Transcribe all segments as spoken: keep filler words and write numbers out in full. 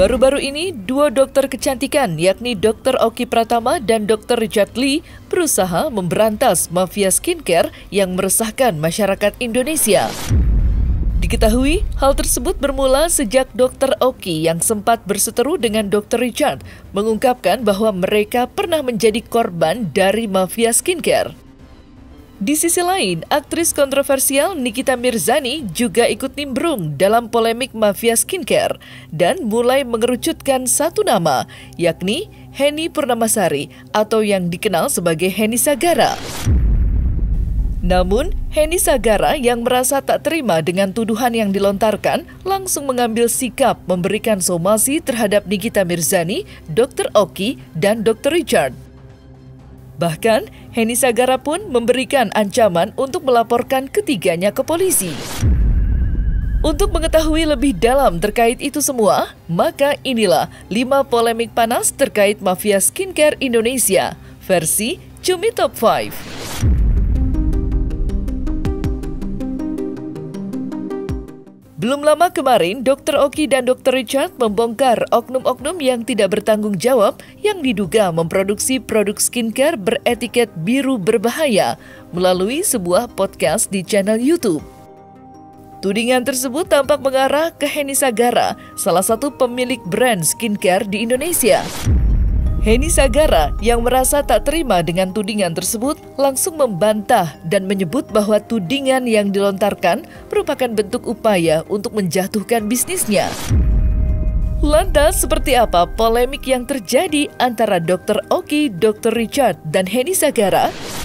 Baru-baru ini, dua dokter kecantikan yakni dokter Oki Pratama dan dokter Richard Lee berusaha memberantas mafia skincare yang meresahkan masyarakat Indonesia. Diketahui, hal tersebut bermula sejak dokter Oki yang sempat berseteru dengan dokter Richard mengungkapkan bahwa mereka pernah menjadi korban dari mafia skincare. Di sisi lain, aktris kontroversial Nikita Mirzani juga ikut nimbrung dalam polemik mafia skincare dan mulai mengerucutkan satu nama, yakni Henny Purnamasari atau yang dikenal sebagai Henny Sagara. Namun, Henny Sagara yang merasa tak terima dengan tuduhan yang dilontarkan langsung mengambil sikap memberikan somasi terhadap Nikita Mirzani, dokter Oki, dan dokter Richard. Bahkan, Henny Sagara pun memberikan ancaman untuk melaporkan ketiganya ke polisi. Untuk mengetahui lebih dalam terkait itu semua, maka inilah lima polemik panas terkait mafia skincare Indonesia, versi Cumi Top lima. Belum lama kemarin, dokter Oki dan dokter Richard membongkar oknum-oknum yang tidak bertanggung jawab yang diduga memproduksi produk skincare beretiket biru berbahaya melalui sebuah podcast di channel YouTube. Tudingan tersebut tampak mengarah ke Henny Sagara, salah satu pemilik brand skincare di Indonesia. Henny Sagara yang merasa tak terima dengan tudingan tersebut langsung membantah dan menyebut bahwa tudingan yang dilontarkan merupakan bentuk upaya untuk menjatuhkan bisnisnya. Lantas seperti apa polemik yang terjadi antara dokter Oki, dokter Richard, dan Henny Sagara?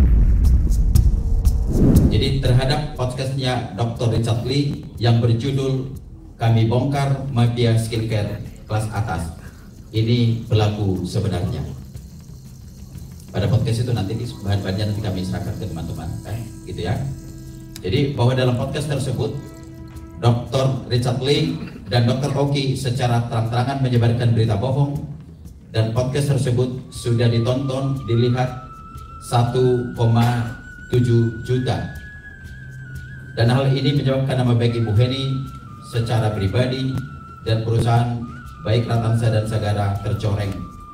Jadi terhadap podcastnya dokter Richard Lee yang berjudul Kami Bongkar Mafia Skincare Kelas Atas. Ini berlaku sebenarnya. Pada podcast itu nanti bahan-bahannya nanti kami serahkan ke teman-teman, kan? Gitu ya. Jadi bahwa dalam podcast tersebut, dokter Richard Lee dan dokter Oki secara terang-terangan menyebarkan berita bohong dan podcast tersebut sudah ditonton, dilihat satu koma tujuh juta. Dan hal ini menyebabkan nama baik Ibu Henny secara pribadi dan perusahaan baik Ratansa dan Sagara tercoreng.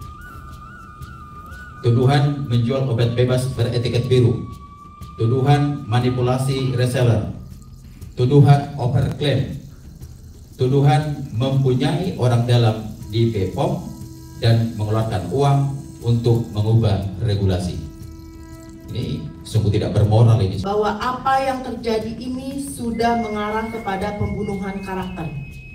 Tuduhan menjual obat bebas beretiket biru, tuduhan manipulasi reseller, tuduhan overclaim, tuduhan mempunyai orang dalam di B P O M dan mengeluarkan uang untuk mengubah regulasi. Ini sungguh tidak bermoral ini. Bahwa apa yang terjadi ini sudah mengarah kepada pembunuhan karakter.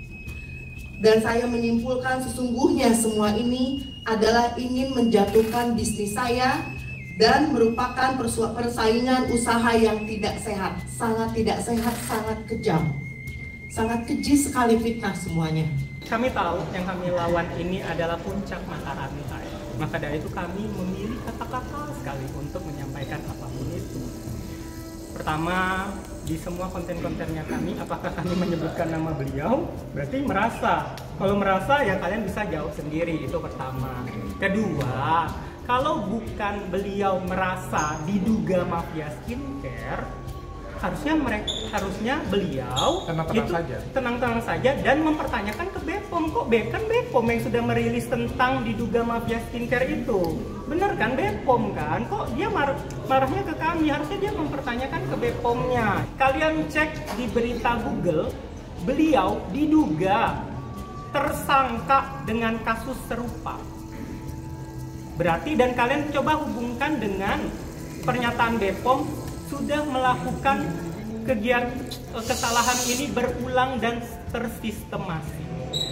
Dan saya menyimpulkan sesungguhnya semua ini adalah ingin menjatuhkan bisnis saya dan merupakan persaingan usaha yang tidak sehat, sangat tidak sehat, sangat kejam, sangat keji sekali fitnah semuanya. Kami tahu yang kami lawan ini adalah puncak mata rantai, maka dari itu kami memilih kata-kata sekali untuk menyampaikan apapun itu. Pertama, di semua konten-kontennya kami, apakah kami menyebutkan nama beliau? Berarti merasa. Kalau merasa, ya kalian bisa jawab sendiri, itu pertama. Kedua, kalau bukan beliau merasa diduga mafia skincare, harusnya mereka, harusnya beliau tenang-tenang saja, tenang-tenang saja dan mempertanyakan ke B P O M. Kok B kan B P O M yang sudah merilis tentang diduga mafia skincare itu, benar kan B P O M kan? Kok dia mar marahnya ke kami? Harusnya dia mempertanyakan ke B P O M-nya. Kalian cek di berita Google, beliau diduga tersangka dengan kasus serupa. Berarti dan kalian coba hubungkan dengan pernyataan B P O M sudah melakukan kegiatan kesalahan ini berulang dan tersistematis.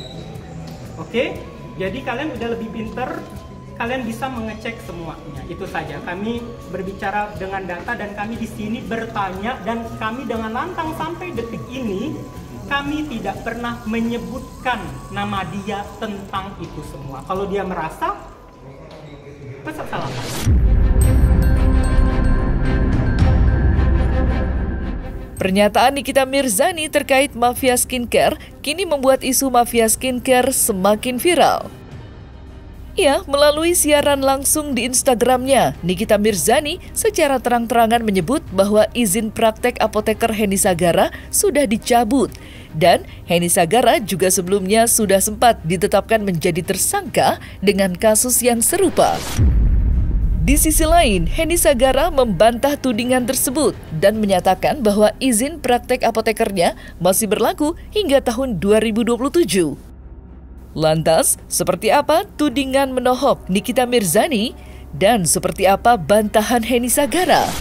Oke, jadi kalian udah lebih pinter, kalian bisa mengecek semuanya. Itu saja. Kami berbicara dengan data dan kami di sini bertanya dan kami dengan lantang sampai detik ini kami tidak pernah menyebutkan nama dia tentang itu semua. Kalau dia merasa, masa salah. Pernyataan Nikita Mirzani terkait mafia skincare kini membuat isu mafia skincare semakin viral. Ya, melalui siaran langsung di Instagramnya, Nikita Mirzani secara terang-terangan menyebut bahwa izin praktek apoteker Henny Sagara sudah dicabut. Dan Henny Sagara juga sebelumnya sudah sempat ditetapkan menjadi tersangka dengan kasus yang serupa. Di sisi lain, Henny Sagara membantah tudingan tersebut dan menyatakan bahwa izin praktek apotekernya masih berlaku hingga tahun dua ribu dua puluh tujuh. Lantas, seperti apa tudingan menohok Nikita Mirzani dan seperti apa bantahan Henny Sagara?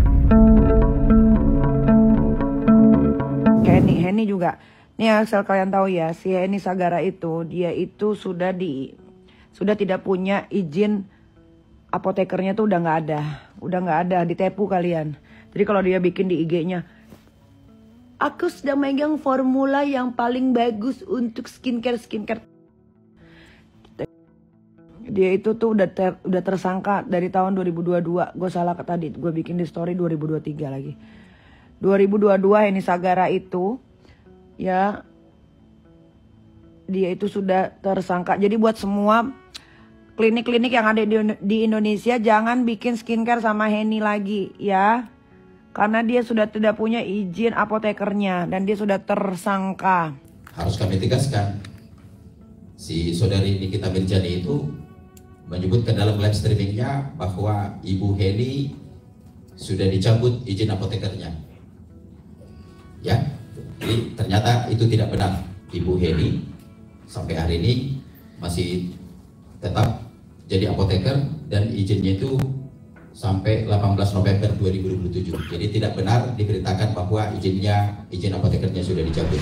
Henny, Henny juga. Nih asal kalian tahu ya, si Henny Sagara itu dia itu sudah di sudah tidak punya izin apotekernya tuh udah nggak ada, udah nggak ada, ditepu kalian. Jadi kalau dia bikin di I G-nya, aku sedang megang formula yang paling bagus untuk skincare skincare. Dia itu tuh udah ter, udah tersangka dari tahun dua ribu dua puluh dua. Gue salah ke tadi, gue bikin di story dua ribu dua puluh tiga lagi. dua ribu dua puluh dua Henny Sagara itu ya dia itu sudah tersangka. Jadi buat semua klinik-klinik yang ada di, di Indonesia jangan bikin skincare sama Henny lagi ya. Karena dia sudah tidak punya izin apotekernya dan dia sudah tersangka. Harus kami tegaskan, si saudari Nikita Mirzani itu menyebutkan dalam live streamingnya bahwa Ibu Henny sudah dicabut izin apotekernya. Ya, jadi ternyata itu tidak benar. Ibu Henny sampai hari ini masih tetap jadi apoteker dan izinnya itu sampai delapan belas November dua ribu dua puluh tujuh. Jadi tidak benar diberitakan bahwa izinnya izin apotekernya sudah dicabut.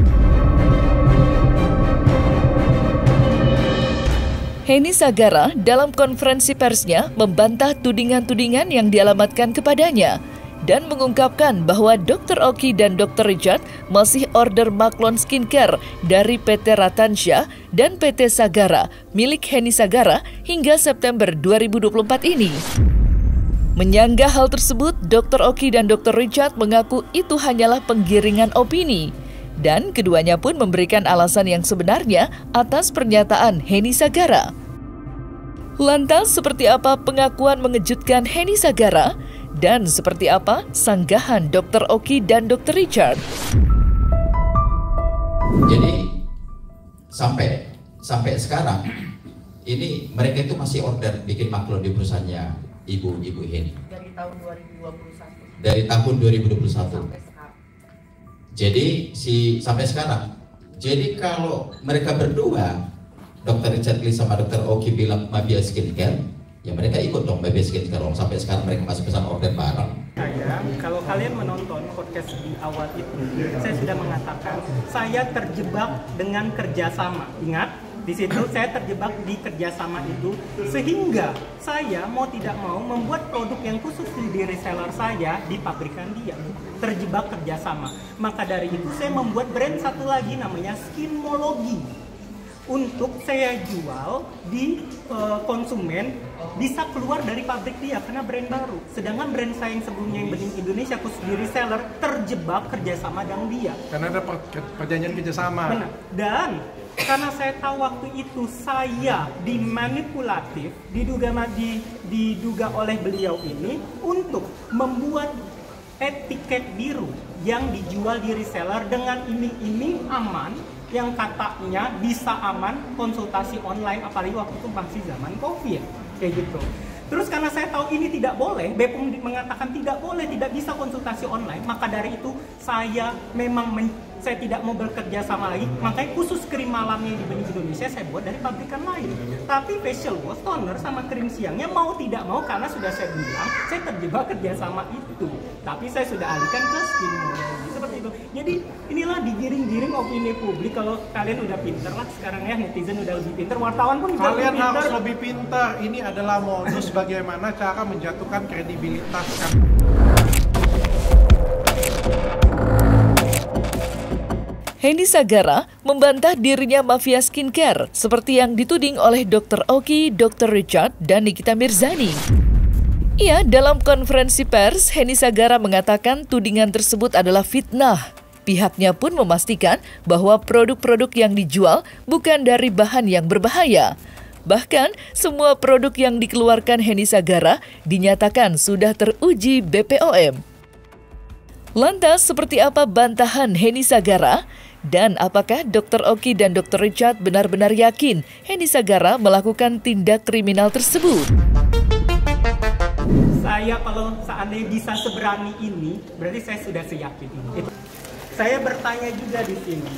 Henny Sagara dalam konferensi persnya membantah tudingan-tudingan yang dialamatkan kepadanya dan mengungkapkan bahwa dokter Oki dan dokter Richard masih order Maklon Skincare dari P T Ratansyah dan P T Sagara milik Henny Sagara hingga September dua ribu dua puluh empat ini. Menyanggah hal tersebut, dokter Oki dan dokter Richard mengaku itu hanyalah penggiringan opini. Dan keduanya pun memberikan alasan yang sebenarnya atas pernyataan Henny Sagara. Lantas seperti apa pengakuan mengejutkan Henny Sagara? Dan seperti apa sanggahan dokter Oki dan dokter Richard? Jadi sampai sampai sekarang ini mereka itu masih order bikin maklon di perusahaannya Ibu Ibu Henny. Dari tahun dua ribu dua puluh satu. Dari tahun dua ribu dua puluh satu. Sampai sekarang. Jadi si sampai sekarang. Jadi kalau mereka berdua, dokter Richard Lee sama dokter Oki bilang Mabia Skincare, ya mereka ikut dong Mabia Skincare. Sampai sekarang mereka masih pesan order bareng. Saya, kalau kalian menonton podcast di awal itu, saya sudah mengatakan saya terjebak dengan kerjasama. Ingat, di situ saya terjebak di kerjasama itu sehingga saya mau tidak mau membuat produk yang khusus di reseller saya di pabrikan dia. Terjebak kerjasama. Maka dari itu saya membuat brand satu lagi namanya Skinmology. Untuk saya jual di uh, konsumen bisa keluar dari pabrik dia karena brand baru. Sedangkan brand saya yang sebelumnya yang bening Indonesia khusus di reseller terjebak kerjasama dengan dia. Karena ada perjanjian kerjasama. Benar. Dan karena saya tahu waktu itu saya dimanipulatif, diduga di, diduga oleh beliau ini untuk membuat etiket biru yang dijual di reseller dengan iming-iming aman, yang katanya bisa aman konsultasi online, apalagi waktu itu masih zaman COVID kayak gitu. Terus karena saya tahu ini tidak boleh, B P O M mengatakan tidak boleh, tidak bisa konsultasi online, maka dari itu saya memang men, saya tidak mau bekerja sama lagi, makanya khusus krim malamnya di Bening Indonesia saya buat dari pabrikan lain. Tapi facial wash, toner sama krim siangnya mau tidak mau karena sudah saya bilang saya terjebak kerjasama itu. Tapi saya sudah alihkan ke Skinmology seperti itu. Jadi inilah digiring-giring opini publik. Kalau kalian udah pinter lah sekarang ya, netizen udah lebih pinter, wartawan pun juga kalian lebih pinter. harus lebih pinter. Ini adalah modus bagaimana cara menjatuhkan kredibilitas. Henny Sagara membantah dirinya mafia skincare seperti yang dituding oleh dokter Oki, dokter Richard, dan Nikita Mirzani. Ia dalam konferensi pers, Henny Sagara mengatakan tudingan tersebut adalah fitnah. Pihaknya pun memastikan bahwa produk-produk yang dijual bukan dari bahan yang berbahaya. Bahkan, semua produk yang dikeluarkan Heni Sagara dinyatakan sudah teruji B P O M. Lantas, seperti apa bantahan Heni Sagara? Dan apakah dokter Oki dan dokter Richard benar-benar yakin Heni Sagara melakukan tindak kriminal tersebut? Saya kalau seandainya bisa seberani ini, berarti saya sudah seyakin ini. Saya bertanya juga di sini.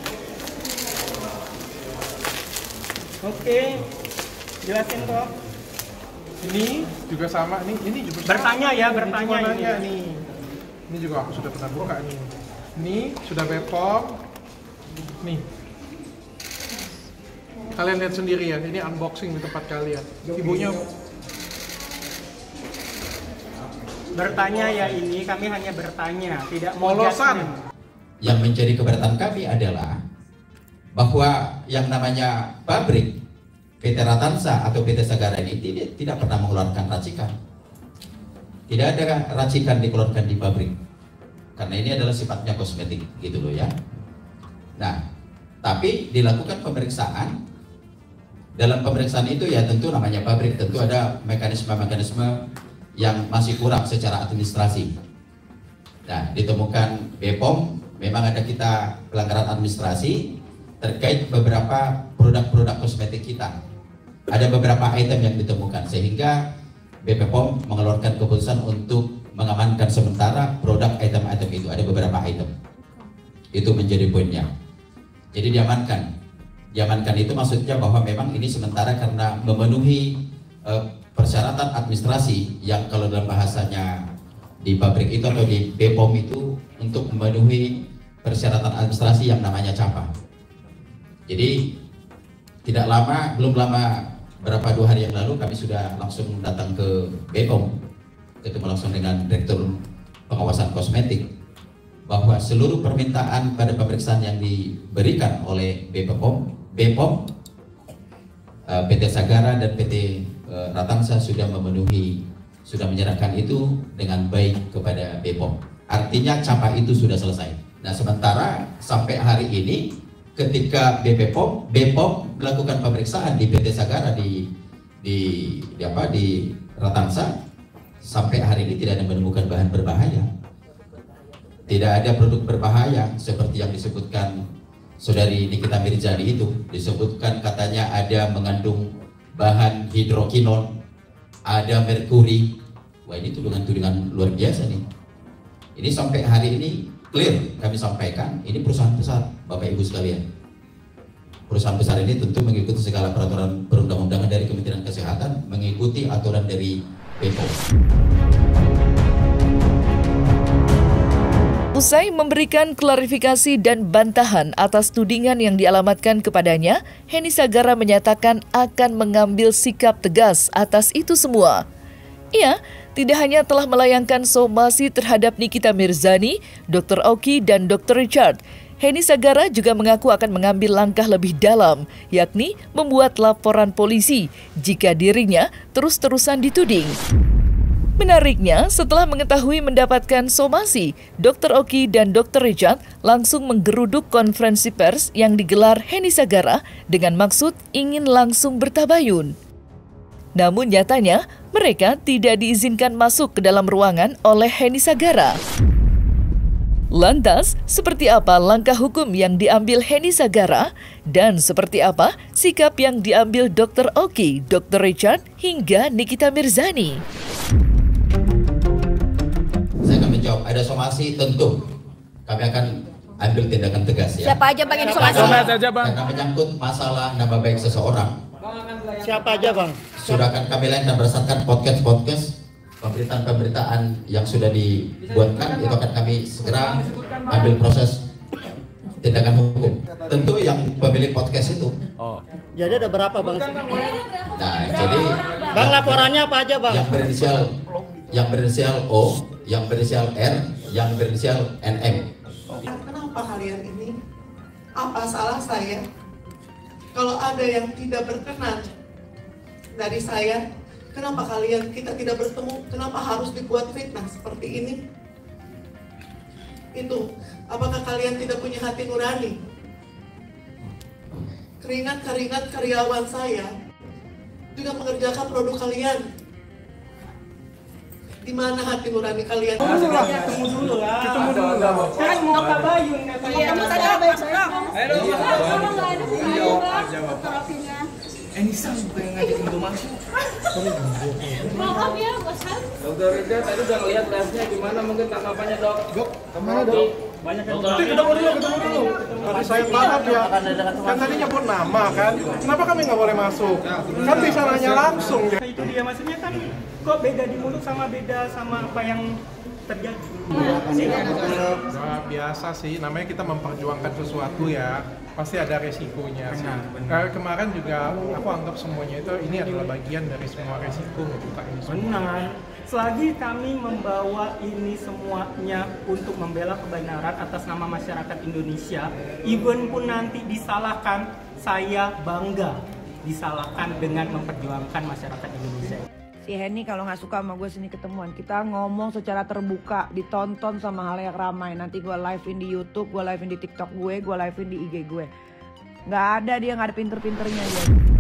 Oke, jelasin kok. Ini juga sama nih, ini juga sama. Bertanya ya, bertanya ini. ini. nih. Ini juga aku sudah pernah buka nih. Ini sudah B P O M. Nih. Kalian lihat sendiri ya, ini unboxing di tempat kalian. Ibunya bertanya ya ini, kami hanya bertanya, tidak mau polosan. Yang menjadi keberatan kami adalah bahwa yang namanya pabrik P T Ratansa atau P T Sagara ini tidak, tidak pernah mengeluarkan racikan. Tidak ada racikan dikeluarkan di pabrik. Karena ini adalah sifatnya kosmetik gitu loh ya. Nah, tapi dilakukan pemeriksaan. Dalam pemeriksaan itu ya tentu namanya pabrik, tentu ada mekanisme-mekanisme yang masih kurang secara administrasi. Nah, ditemukan B P O M, memang ada kita pelanggaran administrasi terkait beberapa produk-produk kosmetik kita. Ada beberapa item yang ditemukan, sehingga B P O M mengeluarkan keputusan untuk mengamankan sementara produk item-item itu. Ada beberapa item. Itu menjadi poinnya. Jadi diamankan. Diamankan itu maksudnya bahwa memang ini sementara karena memenuhi uh, persyaratan administrasi yang kalau dalam bahasanya di pabrik itu atau di B P O M itu untuk memenuhi persyaratan administrasi yang namanya CAPA. Jadi tidak lama, belum lama, berapa dua hari yang lalu kami sudah langsung datang ke B P O M, ketemu langsung dengan Direktur Pengawasan Kosmetik, bahwa seluruh permintaan pada pemeriksaan yang diberikan oleh B P O M, B P O M, P T Sagara dan P T Ratansa sudah memenuhi, sudah menyerahkan itu dengan baik kepada B P O M. Artinya CAPA itu sudah selesai. Nah, sementara sampai hari ini ketika B P O M, B P O M melakukan pemeriksaan di P T Sagara di di, di apa di Ratansa, sampai hari ini tidak ada menemukan bahan berbahaya. Tidak ada produk berbahaya seperti yang disebutkan Saudari Nikita Mirzani itu, disebutkan katanya ada mengandung bahan hidrokinon, ada merkuri. Wah, ini tudingan-tudingan luar biasa nih. Ini sampai hari ini clear kami sampaikan, ini perusahaan besar, Bapak Ibu sekalian. Perusahaan besar ini tentu mengikuti segala peraturan perundang-undangan dari Kementerian Kesehatan, mengikuti aturan dari B P O M. Usai memberikan klarifikasi dan bantahan atas tudingan yang dialamatkan kepadanya, Heni Sagara menyatakan akan mengambil sikap tegas atas itu semua. Ia tidak hanya telah melayangkan somasi terhadap Nikita Mirzani, dokter Oki, dan dokter Richard. Heni Sagara juga mengaku akan mengambil langkah lebih dalam, yakni membuat laporan polisi jika dirinya terus-terusan dituding. Menariknya, setelah mengetahui mendapatkan somasi, dokter Oki dan dokter Richard langsung menggeruduk konferensi pers yang digelar Heni Sagara dengan maksud ingin langsung bertabayun. Namun nyatanya, mereka tidak diizinkan masuk ke dalam ruangan oleh Heni Sagara. Lantas, seperti apa langkah hukum yang diambil Heni Sagara dan seperti apa sikap yang diambil dokter Oki, dokter Richard, hingga Nikita Mirzani? Saya akan menjawab, ada somasi tentu kami akan ambil tindakan tegas ya. Siapa aja Bang yang somasi? Karena menyangkut masalah nama baik seseorang. Siapa aja Bang? Sudah akan kami lain dan berdasarkan podcast-podcast pemberitaan-pemberitaan yang sudah dibuatkan, itu akan kami segera ambil proses tindakan hukum. Tentu yang pemilik podcast itu. Oh. Jadi ada berapa Bang? Nah, jadi Bang, laporannya apa aja Bang? Yang berinisial yang berinisial O, yang berinisial R, yang berinisial N M. Kenapa kalian ini? Apa salah saya? Kalau ada yang tidak berkenan dari saya, kenapa kalian kita tidak bertemu? Kenapa harus dibuat fitnah seperti ini? Itu, apakah kalian tidak punya hati nurani? Keringat-keringat karyawan saya dengan mengerjakan produk kalian. Di mana hati nurani kalian? Ketemu dulu lah. Ketemu dulu lah. Ketemu dulu lah. Kan mau kabayun katanya. Kamu tadi apa yang saya? Ayo, kamu nggak ada jawab. terapinya. Eh, Nisa bukan yang ngajak untuk masuk. Maaf ya, bosan. Dokter Rida tadi udah ngeliat live-nya gimana, mungkin tanggapannya dok? Dok, kemana dok? Banyak yang Nanti ketemu dulu, ketemu dulu. Tadi saya paham ya. Kan tadi nyebut nama kan. Kenapa kami nggak boleh masuk? Kan bisa nanya langsung ya. Itu dia maksudnya kan kok beda di mulut sama beda sama apa yang terjadi. Nah, biasa sih, namanya kita memperjuangkan sesuatu ya. Pasti ada resikonya sih. Kayak kemarin juga aku anggap semuanya itu ini adalah bagian dari semua resiko membuka ini semua. Benar. Selagi kami membawa ini semuanya untuk membela kebenaran atas nama masyarakat Indonesia, even pun nanti disalahkan, saya bangga disalahkan dengan memperjuangkan masyarakat Indonesia. Si Henny kalau nggak suka sama gue sini ketemuan, kita ngomong secara terbuka, ditonton sama hal yang ramai. Nanti gue live-in di YouTube, gue live-in di TikTok gue, gue live-in di I G gue. Nggak ada dia, nggak ada pinter-pinternya dia.